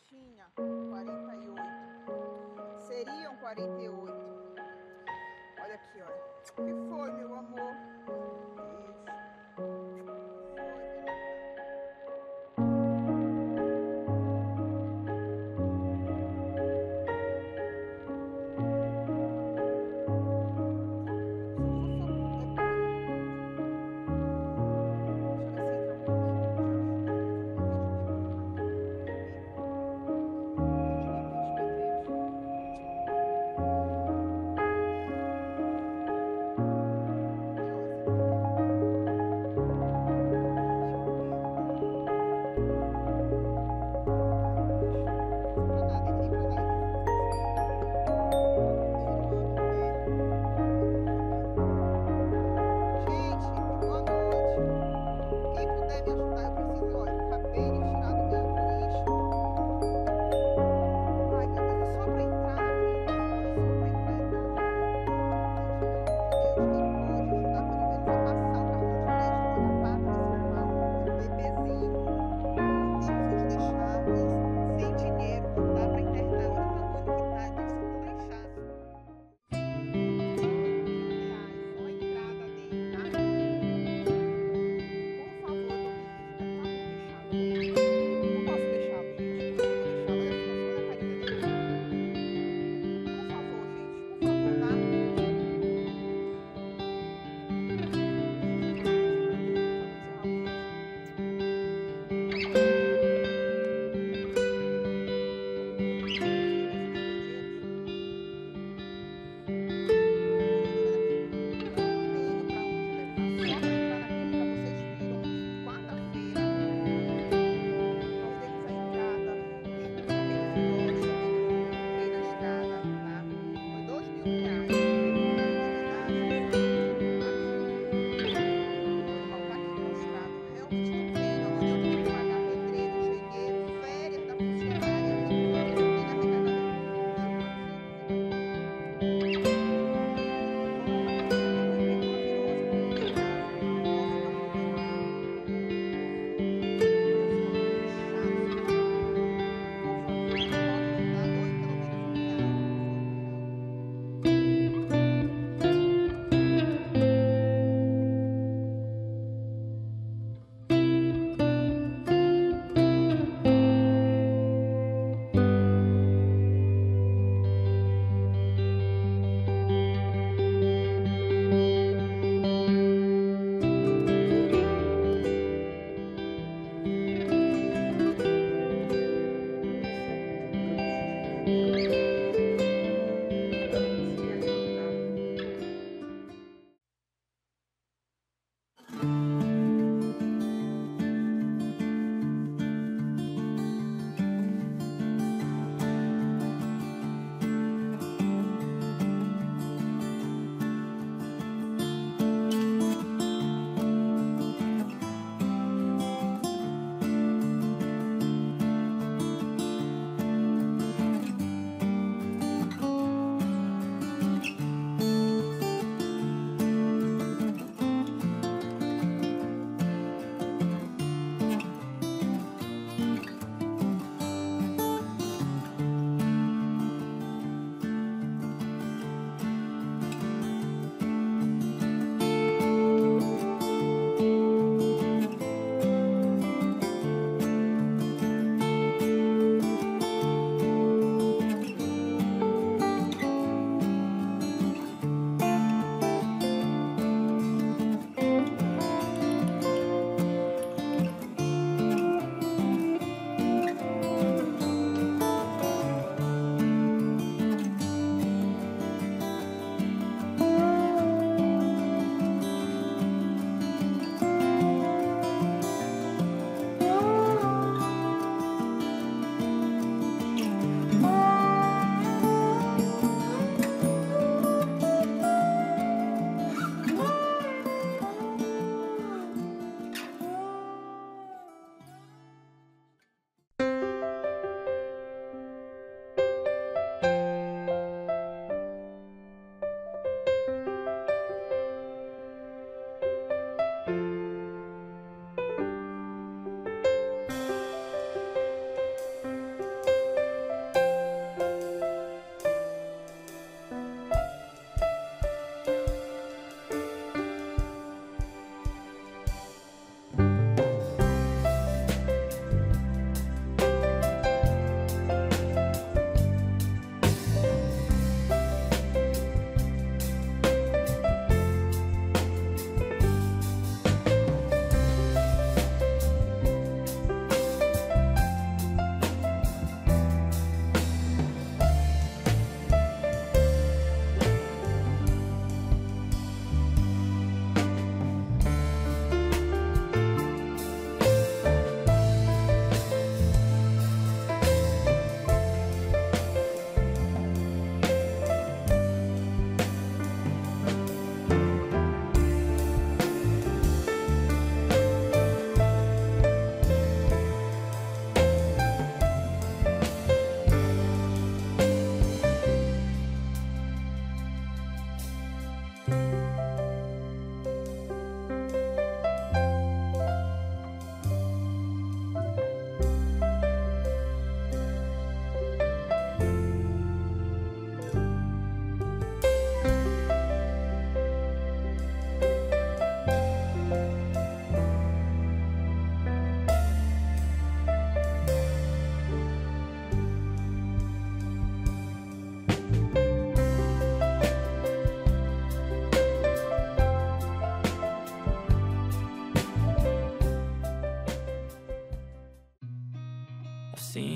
tinha 48. Seriam 48. Olha aqui, olha. O que foi, meu amor? Deixa eu ver se entra alguém aqui.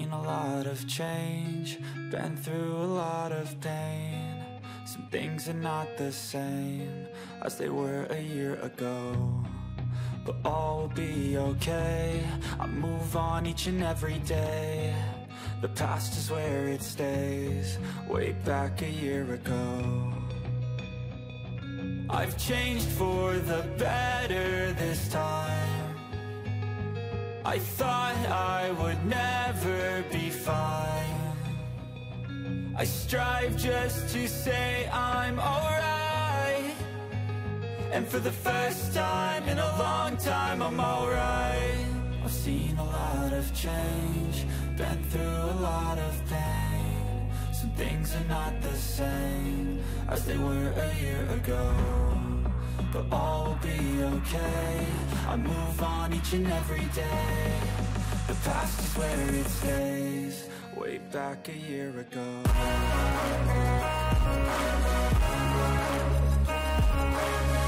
seen a lot of change, been through a lot of pain. Some things are not the same as they were a year ago, but all will be okay. I move on each and every day. The past is where it stays, way back a year ago. I've changed for the better this time. I thought I would never be fine. I strive just to say I'm alright, and for the first time in a long time I'm alright. I've seen a lot of change, been through a lot of pain. Some things are not the same as they were a year ago, but all will be okay. I move on each and every day. The past is where it stays, way back a year ago.